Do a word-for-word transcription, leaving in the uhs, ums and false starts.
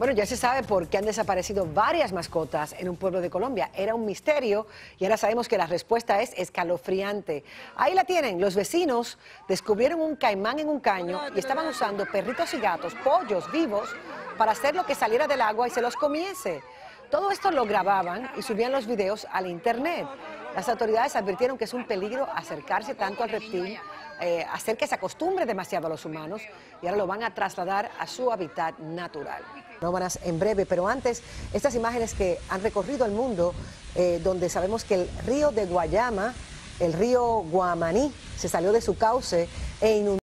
Bueno, ya se sabe por qué han desaparecido varias mascotas en un pueblo de Colombia. Era un misterio y ahora sabemos que la respuesta es escalofriante. Ahí la tienen, los vecinos descubrieron un caimán en un caño y estaban usando perritos y gatos, pollos vivos, para hacer lo que saliera del agua y se los comiese. Todo esto lo grababan y subían los videos al internet. Las autoridades advirtieron que es un peligro acercarse tanto al reptil, eh, hacer que se acostumbre demasiado a los humanos, y ahora lo van a trasladar a su hábitat natural. Nómanas en breve, pero antes, estas imágenes que han recorrido el mundo, eh, donde sabemos que el río de Guayama, el río Guamaní, se salió de su cauce e inundó